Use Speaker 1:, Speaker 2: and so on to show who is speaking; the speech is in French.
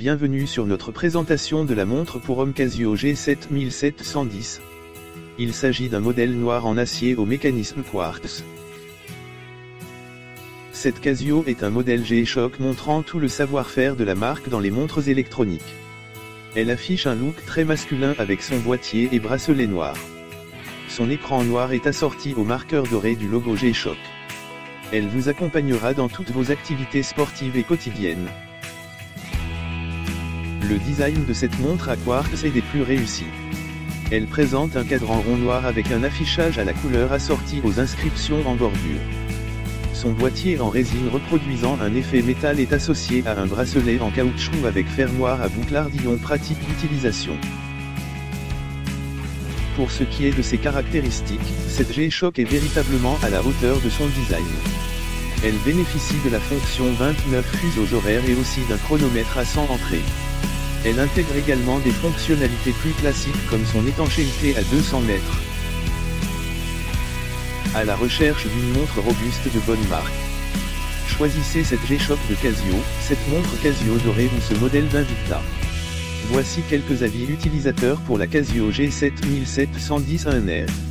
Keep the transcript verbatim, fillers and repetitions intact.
Speaker 1: bienvenue sur notre présentation de la montre pour homme Casio G sept sept un zéro. Il s'agit d'un modèle noir en acier au mécanisme quartz. Cette Casio est un modèle G-Shock montrant tout le savoir-faire de la marque dans les montres électroniques. Elle affiche un look très masculin avec son boîtier et bracelet noir. Son écran noir est assorti au marqueur doré du logo G-Shock. Elle vous accompagnera dans toutes vos activités sportives et quotidiennes. Le design de cette montre à quartz est des plus réussis. Elle présente un cadran rond noir avec un affichage à la couleur assorti aux inscriptions en bordure. Son boîtier en résine reproduisant un effet métal est associé à un bracelet en caoutchouc avec fer noir à boucle ardillon pratique d'utilisation. Pour ce qui est de ses caractéristiques, cette G-Shock est véritablement à la hauteur de son design. Elle bénéficie de la fonction vingt-neuf fuseaux horaires et aussi d'un chronomètre à cent entrées. Elle intègre également des fonctionnalités plus classiques comme son étanchéité à deux cents mètres. À la recherche d'une montre robuste de bonne marque. Choisissez cette G-Shock de Casio, cette montre Casio dorée ou ce modèle d'Invicta. Voici quelques avis utilisateurs pour la Casio G sept sept un zéro un R.